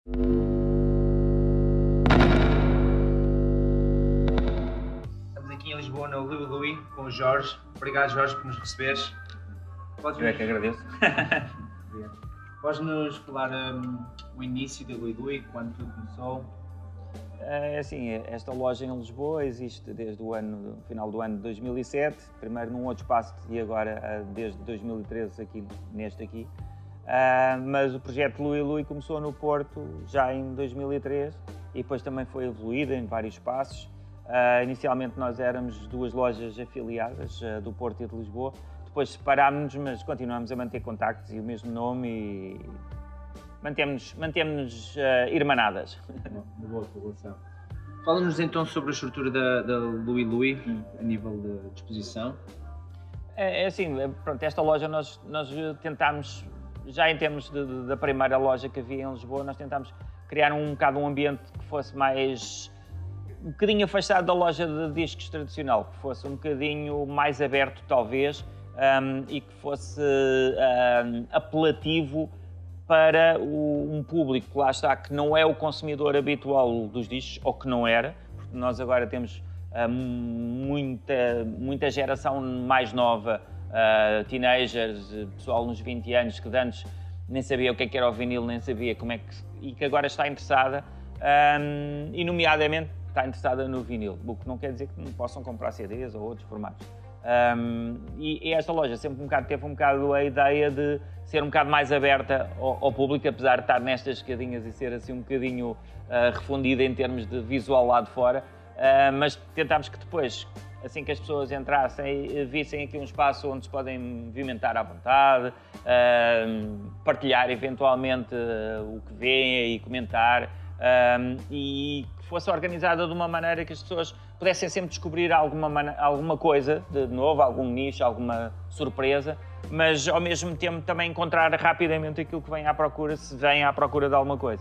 Estamos aqui em Lisboa, no Louie Louie, com o Jorge. Obrigado, Jorge, por nos receberes. Eu é que agradeço. Podes-nos falar o início da Louie Louie, quando tudo começou? É assim, esta loja em Lisboa existe desde o final do ano de 2007, primeiro num outro espaço e agora desde 2013 aqui, neste aqui. Mas o projeto Louie Louie começou no Porto já em 2003 e depois também foi evoluído em vários espaços. Inicialmente nós éramos duas lojas afiliadas do Porto e de Lisboa, depois separámos-nos, mas continuamos a manter contactos e o mesmo nome e mantemos-nos irmanadas. Uma boa relação. Fala-nos então sobre a estrutura da Louie Louie, a nível de disposição. É assim, pronto, esta loja nós tentámos, já em termos da primeira loja que havia em Lisboa, nós tentámos criar um bocado um ambiente que fosse mais, um bocadinho afastado da loja de discos tradicional, que fosse um bocadinho mais aberto talvez, e que fosse apelativo para um público, lá está, que não é o consumidor habitual dos discos, ou que não era, porque nós agora temos muita geração mais nova, teenagers, pessoal nos 20 anos, que de antes nem sabia o que era o vinil, nem sabia como é que... e que agora está interessada, e nomeadamente está interessada no vinil, o que não quer dizer que não possam comprar CDs ou outros formatos. E esta loja sempre teve um bocado a ideia de ser um bocado mais aberta ao público, apesar de estar nestas escadinhas e ser assim um bocadinho refundida em termos de visual lá de fora, mas tentámos que depois, assim que as pessoas entrassem, vissem aqui um espaço onde se podem movimentar à vontade, partilhar eventualmente o que veem e comentar, e que fosse organizada de uma maneira que as pessoas pudessem sempre descobrir alguma coisa de novo, algum nicho, alguma surpresa, mas ao mesmo tempo também encontrar rapidamente aquilo que vem à procura, se vem à procura de alguma coisa.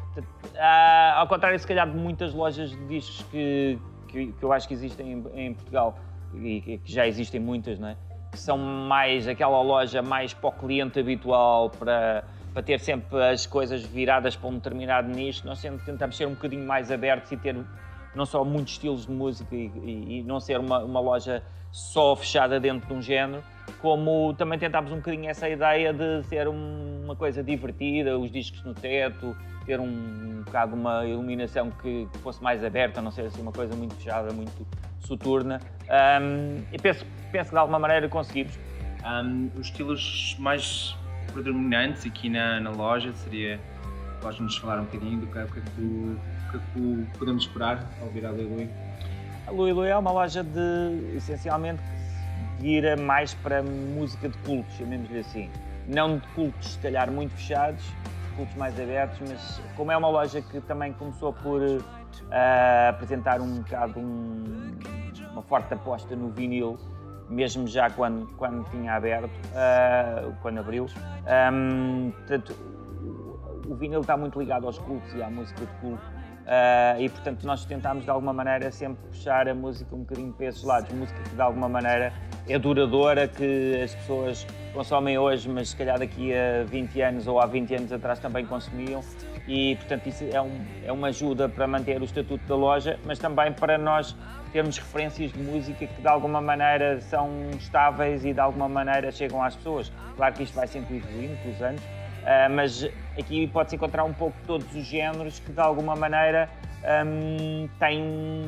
Ao contrário, se calhar, de muitas lojas de discos que eu acho que existem em Portugal, e que já existem muitas, não é? Que são mais aquela loja mais para o cliente habitual, para ter sempre as coisas viradas para um determinado nicho. Nós sempre tentamos ser um bocadinho mais abertos e ter não só muitos estilos de música e não ser uma loja só fechada dentro de um género, como também tentámos um bocadinho essa ideia de ser uma coisa divertida, os discos no teto, ter um bocado uma iluminação que fosse mais aberta, não ser assim uma coisa muito fechada, muito soturna. E penso que de alguma maneira conseguimos. Os estilos mais predominantes aqui na loja seria, podes-nos falar um bocadinho do que é que podemos esperar ao vir à Louie Louie? A Louie Louie é uma loja essencialmente que vira mais para música de cultos, chamemos-lhe assim. Não de cultos, se calhar, muito fechados, cultos mais abertos, mas como é uma loja que também começou por apresentar um bocado uma forte aposta no vinil, mesmo já quando tinha aberto, quando abriu. Portanto, o vinil está muito ligado aos cultos e à música de culto. E portanto nós tentámos de alguma maneira sempre puxar a música um bocadinho para esses lados, música que de alguma maneira é duradoura, que as pessoas consomem hoje, mas se calhar daqui a 20 anos ou há 20 anos atrás também consumiam, e portanto isso é uma ajuda para manter o estatuto da loja, mas também para nós termos referências de música que de alguma maneira são estáveis e de alguma maneira chegam às pessoas. Claro que isto vai sempre evoluindo com os anos, mas aqui pode-se encontrar um pouco todos os géneros que de alguma maneira têm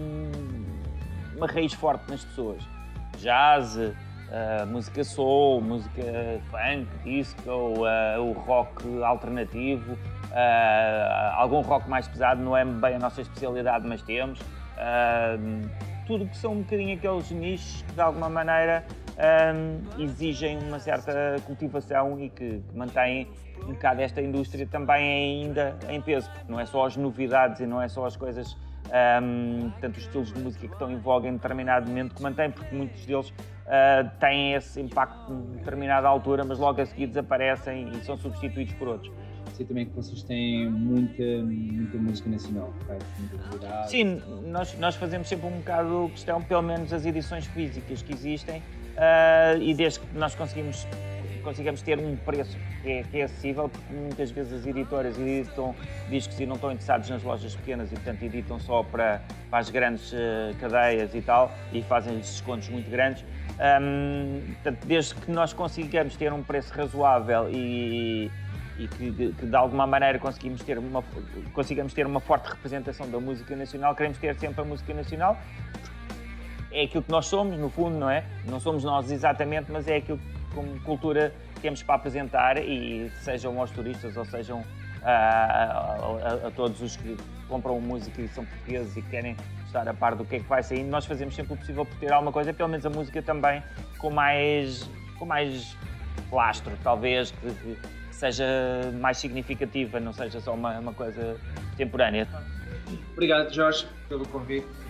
uma raiz forte nas pessoas. Jazz, música soul, música funk, disco, o rock alternativo, algum rock mais pesado, não é bem a nossa especialidade, mas temos. Tudo que são um bocadinho aqueles nichos que de alguma maneira exigem uma certa cultivação e que mantêm um bocado esta indústria também ainda em peso, porque não é só as novidades e não é só as coisas, tanto os estilos de música que estão em voga em determinado momento que mantêm, porque muitos deles têm esse impacto em determinada altura, mas logo a seguir desaparecem e são substituídos por outros. Sei também que vocês têm muita música nacional, correto? Muita qualidade. Sim, nós fazemos sempre um bocado questão, pelo menos as edições físicas que existem, e desde que nós conseguimos consigamos ter um preço que é acessível, porque muitas vezes as editoras editam discos e não estão interessados nas lojas pequenas e, portanto, editam só para as grandes cadeias e tal, e fazem descontos muito grandes. Portanto, desde que nós consigamos ter um preço razoável e que de alguma maneira consigamos ter uma forte representação da música nacional, queremos ter sempre a música nacional. É aquilo que nós somos, no fundo, não é? Não somos nós exatamente, mas é aquilo que, como cultura, temos para apresentar, e sejam aos turistas ou sejam a todos os que compram música e são portugueses e que querem estar a par do que é que vai sair, nós fazemos sempre o possível por ter alguma coisa, pelo menos a música também, com mais lastro, talvez, que seja mais significativa, não seja só uma coisa temporânea. Obrigado, Jorge, pelo convite.